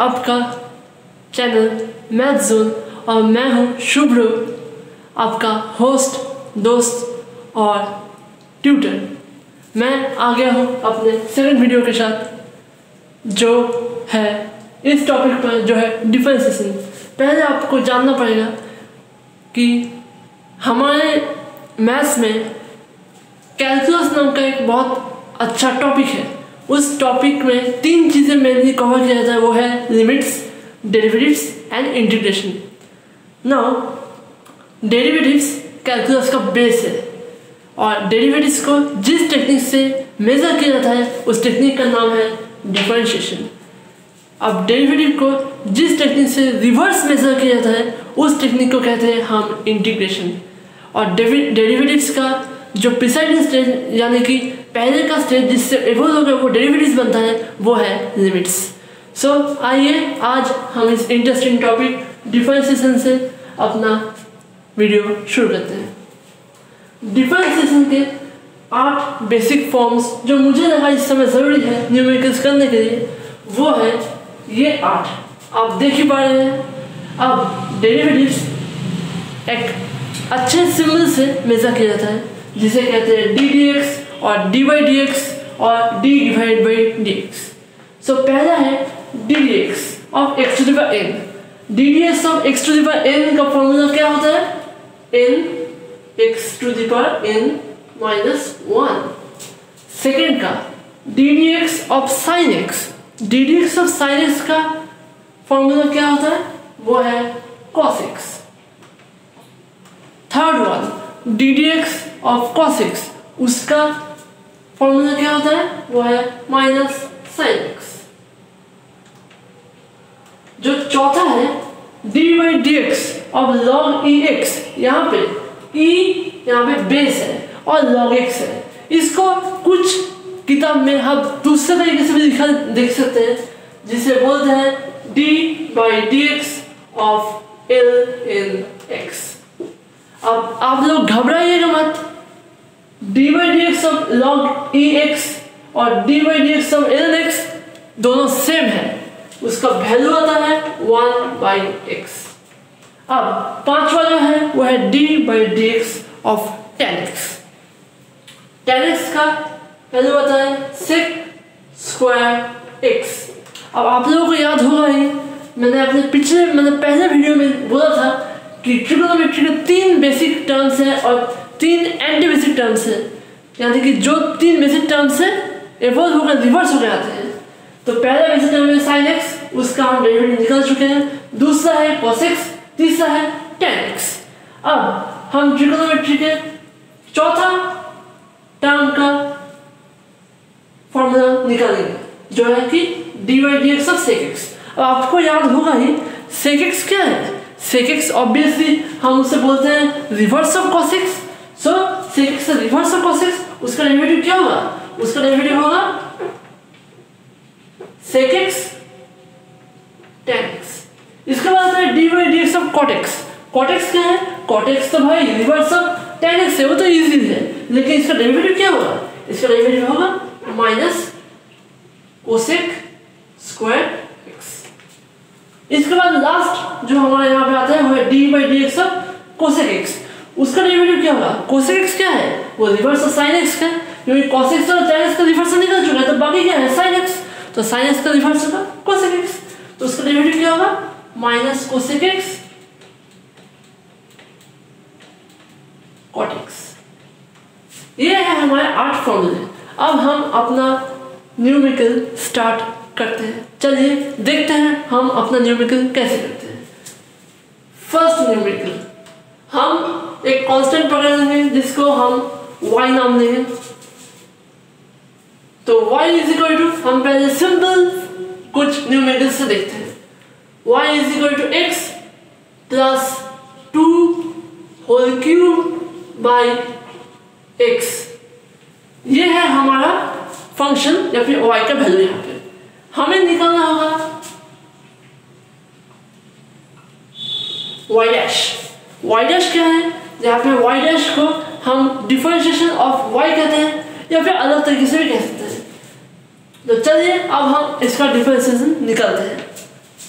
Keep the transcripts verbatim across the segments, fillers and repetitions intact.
आपका channel math zone और मैं हूं शुभ्र, आपका होस्ट, दोस्त और ट्यूटर। मैं आ गया हूं अपने सेकंड वीडियो के साथ, जो है इस टॉपिक पर, जो है डिफरेंशिएशन। पहले आपको जानना पड़ेगा कि हमारे मैथ्स में कैलकुलस नाम का एक बहुत अच्छा टॉपिक है। उस टॉपिक में तीन चीज़ें मेनली कवर किया जाता है, वो है limits, derivatives and integration. Now derivatives calculus का बेस है और डेरिवेटिव्स को जिस टेक्निक से मेजर किया जाता है उस टेक्निक का नाम है डिफरेंशिएशन। अब डेरिवेटिव को जिस टेक्निक से रिवर्स मेजर किया जाता है उस टेक्निक को कहते हैं हम इंटीग्रेशन। और डेरिवेटिव्स का जो प्रिसाइडिंग स्टेज यानी कि पहले का स्टेज जिससे इवोल्व होकर वो डेरिवेटिव्स बनता है वो है लिमिट्स। सो so, आइए आज हम इस इंटरेस्टिंग टॉपिक डिफरेंशिएशन से अपना वीडियो शुरू करते हैं। डिफरेंशिएशन के आठ बेसिक फॉर्म्स जो मुझे लगा इस समय ज़रूरी है न्यूमेरिकल्स करने के लिए, वो है ये आठ। आप देख ही पा रहे हैं। अब डेरिवेटिव्स एक अच्छे सिंबल से मेजर किया जाता है जिसे कहते हैं डी डी एक्स और डी बाई डी एक्स और d divide by d x. So पहला है d d x of x to the power n. D d x of x to the power n का formula क्या होता है? N x to the power n minus one. Second का d d x of sine x. D d x of sine x का formula क्या होता है? वो है cos x. Third one d d x of cos x, उसका formula क्या होता है? वो है माइनस साइन एक्स। जो चौथा है d by d x of log e x. यहाँ पे ई यहाँ पे बेस है और लॉग एक्स है। इसको कुछ किताब में हम दूसरे तरीके से भी लिखा देख सकते हैं जिसे बोलते हैं d by d x of l n x. अब आप लोग घबराइएगा मत। D by d x of log e x और d by d x of l x दोनों सेम है। उसका वैल्यू आता है वन बाई एक्स। अब पांचवा जो है वो है d by d x of tan x. Tan x का वैल्यू आता है सेक स्क्वायर एक्स। अब आप लोगों को याद होगा ही, मैंने अपने पिछले मैंने पहले वीडियो में बोला था कि ट्रिग्नोमेट्री के तीन बेसिक टर्म्स हैं और तीन एंटी बेसिक टर्म्स हैं, यानी कि जो तीन बेसिक टर्म्स हैं इवॉल्व होकर रिवर्स हो गए आते हैं। तो पहला बेसिक टर्म है साइन एक्स, उसका हम डेरिवेटिव निकाल चुके हैं। दूसरा है कॉस एक्स, तीसरा है टेन एक्स। अब हम ट्रिग्नोमेट्री के चौथा टर्म का फॉर्मूला निकालेंगे जो है कि d by d x of sec x. अब आपको याद होगा ही सेक एक्स क्या है? सेक एक्स ऑब्वियसली हम उसे बोलते हैं reverse of cos x. So sec x से रिवर्स ऑफ कॉस एक्स, उसका डेरिवेटिव क्या होगा? उसका डेरिवेटिव होगा सेक एक्स टेन एक्स। इसके बाद आता है d by d x of cot x. Cot x क्या है? कॉट एक्स तो भाई रिवर्स ऑफ टेन एक्स है, वो तो इजी है, लेकिन इसका डेरिवेटिव क्या होगा? इसका डेरिवेटिव होगा माइनस कोसेक स्क्वायर एक्स। इसके बाद लास्ट जो हमारे यहाँ पे आता है वो है d by d x of cosec x. उसका डेरिवेटिव क्या होगा? कोसेक एक्स क्या है? वो रिवर्स ऑफ साइन एक्स का है, क्योंकि कॉस एक्स और टेन एक्स का रिवर्स निकल चुका है, तो बाकी क्या है? Sine x. तो साइन एक्स का रिवर्स होगा कोसेक एक्स, तो उसका डेरिवेटिव क्या होगा? Minus cosec x cot x. ये है हमारे आठ फॉर्मूले। अब हम अपना न्यूमेरिकल स्टार्ट करते हैं। चलिए देखते हैं हम अपना न्यूमेरिकल कैसे करते हैं। फर्स्ट न्यूमेरिकल हम एक कांस्टेंट पकड़ लेंगे जिसको हम y नाम देंगे। तो y इज इक्वल टू, हम पहले सिंपल कुछ न्यूमेरिकल से देखते हैं। y is equal to x plus two whole cube by x. ये है हमारा फंक्शन या फिर y का वैल्यू। यहाँ पे हमें निकालना होगा y डैश। y डैश क्या है? यहाँ पे y डैश को हम डिफरेंशिएशन ऑफ y कहते हैं या फिर अलग तरीके से भी कह सकते हैं। तो चलिए अब हम इसका डिफरेंशिएशन निकालते हैं।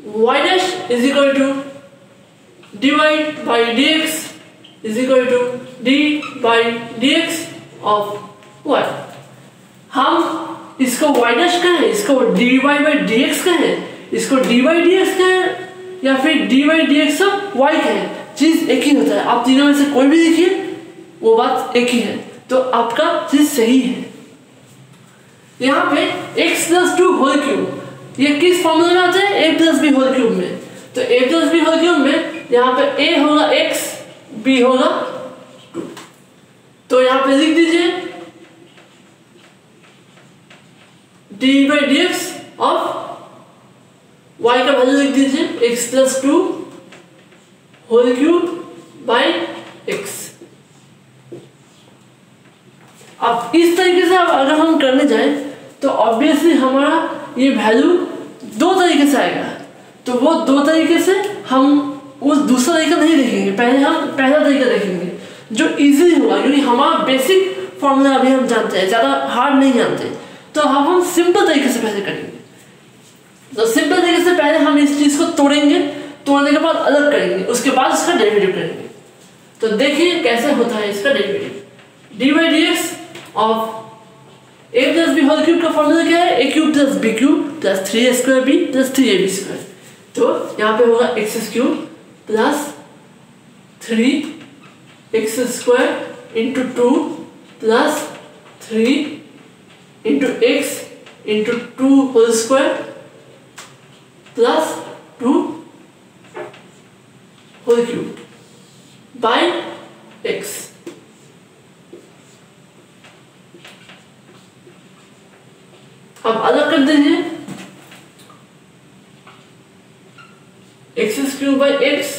Y dash is equal to d y by d x is equal to d by d x of y. हम इसको वाई डैश कहें, इसको d y by d x कहें, इसको डी वाई डी एक्स कहें या फिर d y d x of y कहें, चीज एक ही होता है। आप तीनों में से कोई भी देखिए वो बात एक ही है, तो आपका चीज सही है। यहाँ पे x plus two whole cube ये किस फॉर्मूला में आता है, a plus b whole cube में। तो a plus b whole cube में यहाँ पे a होगा x, b होगा टू। तो यहाँ पे लिख दीजिए d by d x of y का वैल्यू लिख दीजिए x plus two whole cube by x. अब इस तरीके से अगर हम करने जाएं तो ऑब्वियसली हमारा ये वैल्यू दो तरीके से आएगा। तो वो दो तरीके से हम उस दूसरा तरीका नहीं देखेंगे, पहले हम पहला तरीका देखेंगे जो इजी होगा, क्योंकि हमारा बेसिक फॉर्मूला अभी हम जानते हैं, ज़्यादा हार्ड नहीं जानते। तो अब हम सिंपल तरीके से पहले करेंगे। तो सिंपल तरीके से पहले हम इस चीज़ को तोड़ेंगे, तोड़ने के बाद अलग करेंगे, उसके बाद उसका डेरिवेटिव करेंगे। तो देखिए कैसे होता है इसका derivative. D by d x of a plus b whole cube का फॉर्मूला क्या है, a cube plus b cube plus three a square b plus three a b square. तो यहाँ पे होगा x cube plus three x square into two plus three into x into two whole square plus two whole cube by x. अब अलग कर दीजिए x cube by x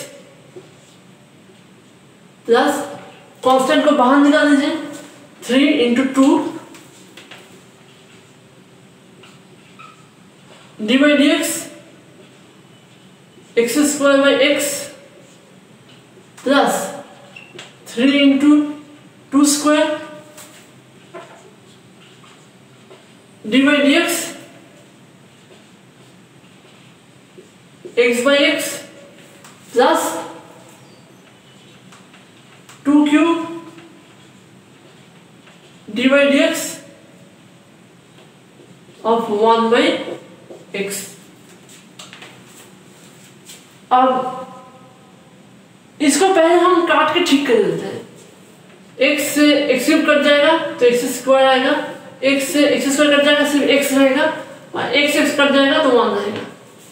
plus constant को बाहर निकाल दीजिए three into two d by d x x square by x plus three into two square d by d x x by x plus two cube d by d x of one by x. अब इसको पहले हम काट के ठीक कर देते हैं। एक्स से एक्स क्यूब कट जाएगा तो एक्स स्क्वायर आएगा, एक्स से एक्स स्क्वायर कट जाएगा सिर्फ एक्स रहेगा, और एक्स एक्स कट जाएगा तो वन रहेगा।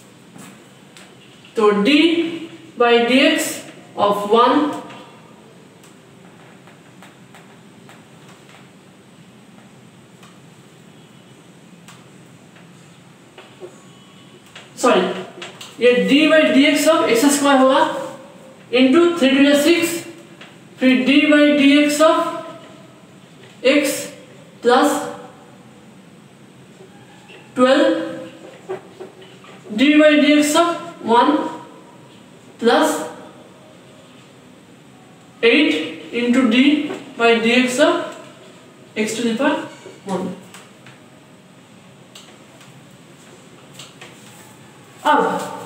तो d by d x of one sorry ये d by d x of x square होगा इंटू थ्री टू या सिक्स, फिर d by d x of x plus twelve d by d x of one plus eight into d by d x of x to the power one. अब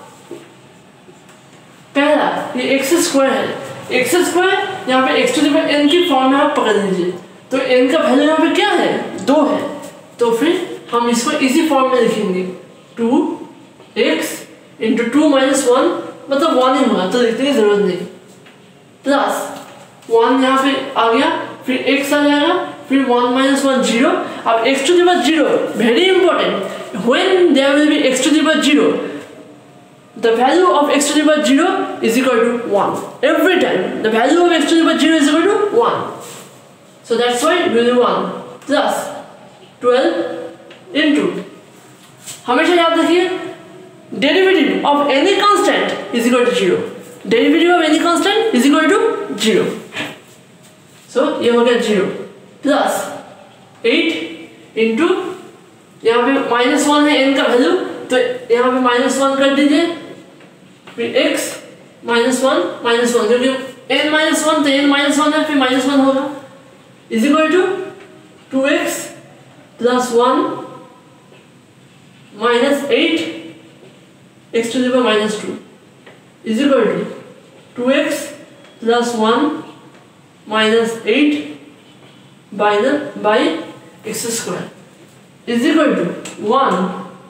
पहला ये x square है, x square यहाँ पे x to the power n की form में आप पकड़ लीजिए। तो एन का वैल्यू यहाँ पे क्या है, दो है। तो फिर हम इसको इसी फॉर्म में लिखेंगे two x into two minus one, मतलब वन ही होगा तो लिखने की जरूरत नहीं, प्लस वन यहाँ पे आ गया, फिर एक्स आ जाएगा, फिर वन माइनस वन जीरो। अब x to the power zero very important, when there will be x to the power zero the value of x to the power zero is equal to one. Every time the value of x to the power zero is equal to one. So that's why it will be one plus twelve into, हमेशा याद रखिए derivative of any constant is equal to zero. Derivative of any constant is equal to zero. So ये हो गया zero plus eight into, यहाँ पे minus one है n का वैल्यू, तो यहाँ पे माइनस वन कर दीजिए, फिर x minus one minus one, क्योंकि n माइनस वन तो n माइनस वन है, फिर माइनस वन होगा, is equal to two x plus one minus eight x to the power minus two is equal to two x plus one minus eight by the by x square is equal to one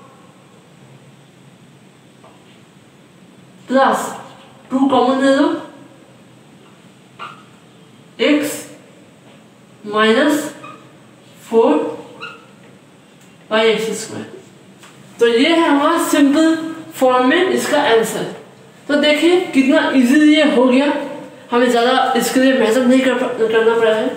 plus two common ले लो x minus four by x square. तो ये है हमारा simple form में इसका answer. तो देखिए कितना इजीली ये हो गया, हमें ज़्यादा इसके लिए मेहनत नहीं कर, करना पड़ा है।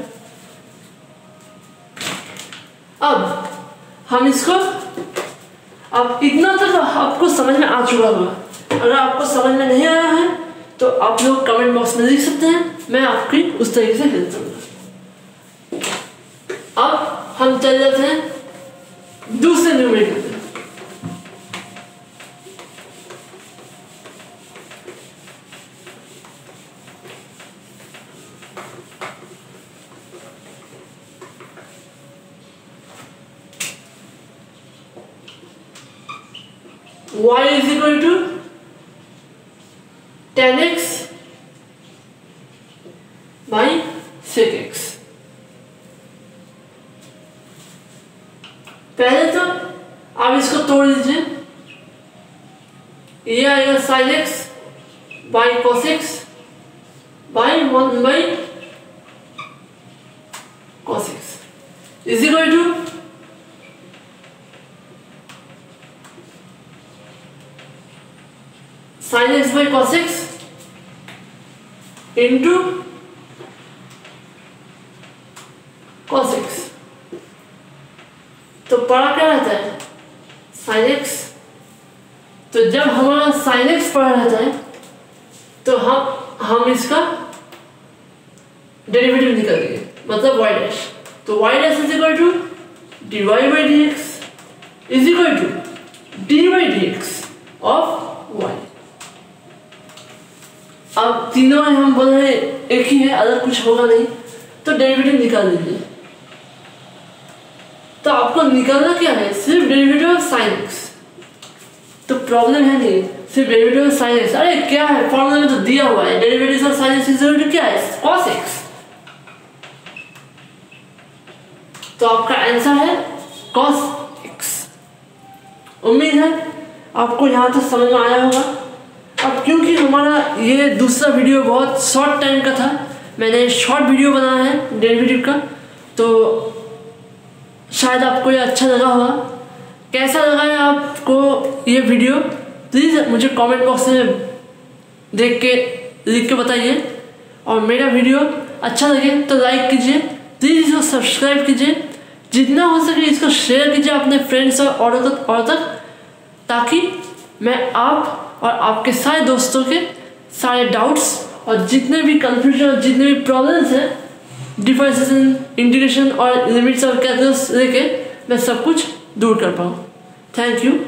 अब हम इसको, अब इतना तक आपको समझ में आ चुका होगा। अगर आपको समझ में नहीं आया है तो आप लोग कमेंट बॉक्स में लिख सकते हैं, मैं आपकी उस तरीके से हेल्प करूँगा। अब हम चल जाते हैं दूसरे न्यूमेरिकल पे। y is equal to tan x by sec x. पहले तो आप इसको तोड़ लीजिए, ये आएगा sine x by cos x by one by cos x is equal to sine x by cos x into cos x. तो पढ़ा क्या रहता है साइन एक्स। तो जब हमारा साइन एक्स पढ़ा रहता है तो हम हम इसका डेरिवेटिव निकालेंगे, मतलब y डैश। तो y dash is equal to d y by d x is equal to d by d x of y। अब तीनों में हम बोल रहे हैं एक ही है, अलग कुछ होगा नहीं, तो डेरिवेटिव निकाल लीजिए। तो आपको निकालना क्या है, सिर्फ डेरिवेटिव ऑफ साइन एक्स। तो प्रॉब्लम है नहीं, सिर्फ डेरिवेटिव ऑफ साइन एक्स। अरे क्या है, फॉर्मूला में तो दिया हुआ है derivative of sine x is equal to क्या है, कॉस एक्स। तो आपका आंसर है कॉस एक्स। उम्मीद है आपको यहाँ तक समझ में आया होगा। अब क्योंकि हमारा ये दूसरा वीडियो बहुत शॉर्ट टाइम का था, मैंने शॉर्ट वीडियो बनाया है डेरिवेटिव का, तो शायद आपको ये अच्छा लगा होगा। कैसा लगा है आपको ये वीडियो, प्लीज़ मुझे कमेंट बॉक्स में देख के लिख के बताइए। और मेरा वीडियो अच्छा लगे तो लाइक कीजिए, प्लीज़ इसको सब्सक्राइब कीजिए, जितना हो सके इसको शेयर कीजिए अपने फ्रेंड्स और औरों तक और तक, ताकि मैं आप और आपके सारे दोस्तों के सारे डाउट्स और जितने भी कन्फ्यूजन और जितने भी प्रॉब्लम्स हैं डिफरेंशिएशन, इंटीग्रेशन और लिमिट्स और कैलकुलस लेके मैं सब कुछ दूर कर पाऊँ। Thank you.